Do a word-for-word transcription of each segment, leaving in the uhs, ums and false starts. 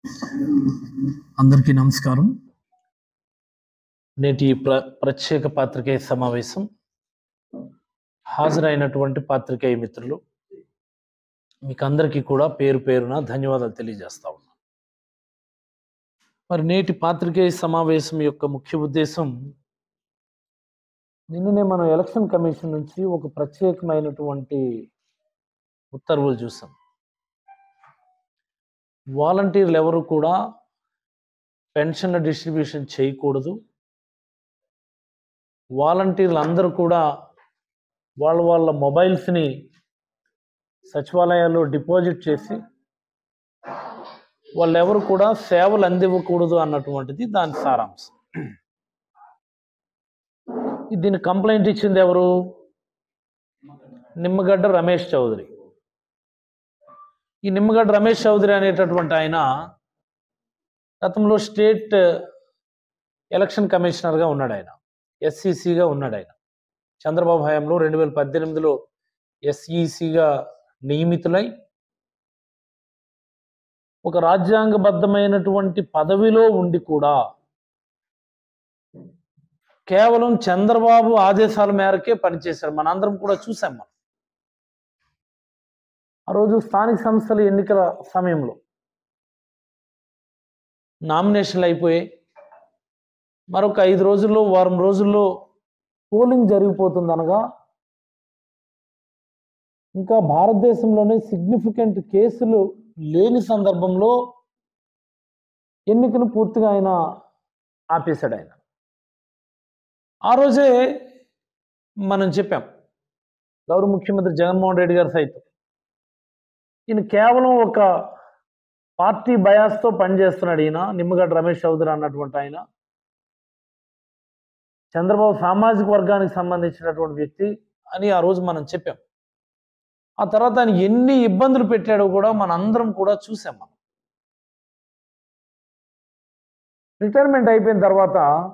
అందరికీ నమస్కారం. నేటి ప్ర ప్రత్యేక పాత్రికేయ సమావేశం హాజరైనటువంటి పాత్రికేయ మిత్రులు మీకు అందరికీ కూడా పేరు పేరున ధన్యవాదాలు తెలియజేస్తా ఉన్నాను. మరి నేటి పాత్రికేయ సమావేశం యొక్క ముఖ్య ఉద్దేశం, నిన్ననే మనం ఎలక్షన్ కమిషన్ నుంచి ఒక ప్రత్యేకమైనటువంటి ఉత్తర్వులు చూసాం. వాలంటీర్లు ఎవరు కూడా పెన్షన్ల డిస్ట్రిబ్యూషన్ చేయకూడదు. వాలంటీర్లు అందరూ కూడా వాళ్ళ వాళ్ళ మొబైల్స్ని సచివాలయాల్లో డిపాజిట్ చేసి వాళ్ళు ఎవరు కూడా సేవలు అందివ్వకూడదు అన్నటువంటిది దాని సారాంశం. దీన్ని కంప్లైంట్ ఇచ్చింది ఎవరు? నిమ్మగడ్డ రమేష్ చౌదరి. ఈ నిమ్మగడ్డ రమేష్ చౌదరి అనేటటువంటి ఆయన గతంలో స్టేట్ ఎలక్షన్ కమిషనర్గా ఉన్నాడు. ఆయన ఎస్ఈసిగా ఉన్నాడు. ఆయన చంద్రబాబు హయాంలో రెండు వేల పద్దెనిమిదిలో ఎస్ఈసిగా నియమితులై ఒక రాజ్యాంగబద్ధమైనటువంటి పదవిలో ఉండి కూడా కేవలం చంద్రబాబు ఆదేశాల మేరకే పనిచేశారు. మనందరం కూడా చూసాం. మనం ఆ రోజు స్థానిక సంస్థల ఎన్నికల సమయంలో నామినేషన్లు అయిపోయాయి. మరొక ఐదు రోజుల్లో వారం రోజుల్లో పోలింగ్ జరిగిపోతుంది. అనగా ఇంకా భారతదేశంలోనే సిగ్నిఫికెంట్ కేసులు లేని సందర్భంలో ఎన్నికను పూర్తిగా ఆయన ఆపేశాడు. ఆయన ఆ రోజే మనం చెప్పాం, గౌరవ ముఖ్యమంత్రి జగన్మోహన్ రెడ్డి గారు సైతం ఈయన కేవలం ఒక పార్టీ బయాస్తో పనిచేస్తున్నాడు. ఈయన నిమ్మగడ్డ రమేష్ చౌదరి అన్నటువంటి ఆయన చంద్రబాబు సామాజిక వర్గానికి సంబంధించినటువంటి వ్యక్తి అని ఆ రోజు మనం చెప్పాం. ఆ తర్వాత ఆయన ఎన్ని ఇబ్బందులు పెట్టాడో కూడా మన అందరం కూడా చూసాం. మనం రిటైర్మెంట్ అయిపోయిన తర్వాత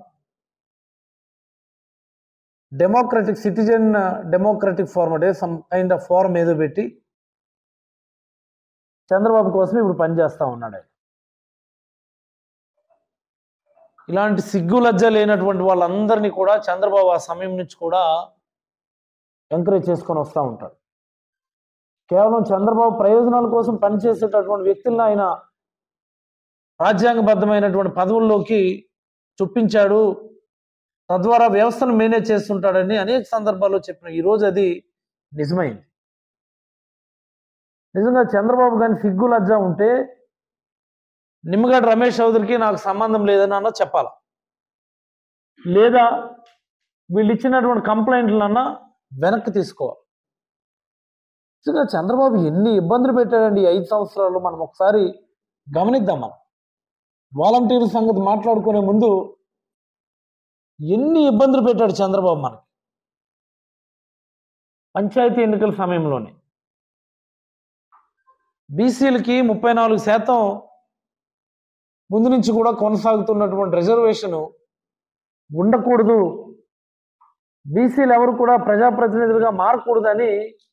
డెమోక్రటిక్ సిటిజన్ డెమోక్రటిక్ ఫోరం అంటే సమ్ కైండ్ ఆఫ్ ఫోరం ఏదో పెట్టి చంద్రబాబు కోసం ఇప్పుడు పనిచేస్తూ ఉన్నాడు. ఆయన ఇలాంటి సిగ్గు లజ్జ లేనటువంటి వాళ్ళందరినీ కూడా చంద్రబాబు ఆ సమయం నుంచి కూడా ఎంకరేజ్ చేసుకొని వస్తూ ఉంటాడు. కేవలం చంద్రబాబు ప్రయోజనాల కోసం పనిచేసేటటువంటి వ్యక్తులను ఆయన రాజ్యాంగబద్ధమైనటువంటి పదవుల్లోకి చొప్పించాడు, తద్వారా వ్యవస్థను మేనేజ్ చేస్తుంటాడని అనేక సందర్భాల్లో చెప్పిన ఈరోజు అది నిజమైంది. నిజంగా చంద్రబాబు కానీ సిగ్గు లజ్జ ఉంటే నిమ్మగడ్డ రమేష్ చౌదరికి నాకు సంబంధం లేదని అన్న చెప్పాలి, లేదా వీళ్ళు ఇచ్చినటువంటి కంప్లైంట్లన్నా వెనక్కి తీసుకోవాలి. నిజంగా చంద్రబాబు ఎన్ని ఇబ్బందులు పెట్టాడండి ఈ ఐదు సంవత్సరాలు మనం ఒకసారి గమనిద్దాం. మనం వాలంటీర్ల సంగతి మాట్లాడుకునే ముందు ఎన్ని ఇబ్బందులు పెట్టాడు చంద్రబాబు మనకి. పంచాయతీ ఎన్నికల సమయంలోనే బీసీలకి ముప్పై నాలుగు శాతం ముందు నుంచి కూడా కొనసాగుతున్నటువంటి రిజర్వేషన్ ఉండకూడదు, బీసీలు ఎవరు కూడా ప్రజాప్రతినిధులుగా మారకూడదని